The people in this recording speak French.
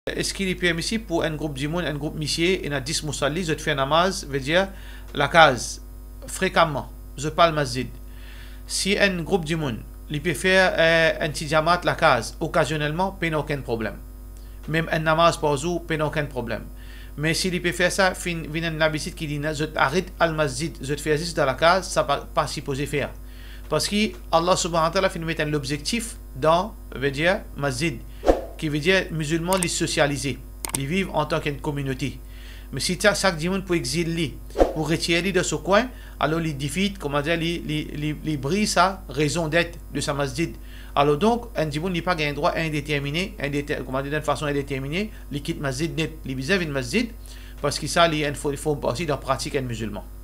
Est-ce qu'il est permissible pour un groupe d'imouns, un groupe missier, il y a 10 musallis, je fais namaz, veut dire la case, fréquemment, je parle masjid. Si un groupe d'imouns, il peut faire un petit jamat la case, occasionnellement, il n'y a aucun problème. Même un namaz par jour, il n'y a aucun problème. Mais s'il peut faire ça, il y a un habitude qui dit, je arrête al masjid, je fais juste dans la case, ça ne pas supposé faire. Parce que Allah subhanahu wa ta'ala fait mettre l'objectif dans, veut dire, masjid, qui veut dire musulmans les socialiser, les vivre en tant qu'une communauté. Mais si chaque dimanche pour exiler, pour retirer de ce coin, alors les défis, comment dire, les brise sa raison d'être de sa masjid. Alors donc, un dimanche n'est pas un droit indéterminé, comment dire, d'une façon indéterminée, les quitte masjid net, les vis-à-vis de masjid, parce que ça, il faut aussi dans la pratique un musulman.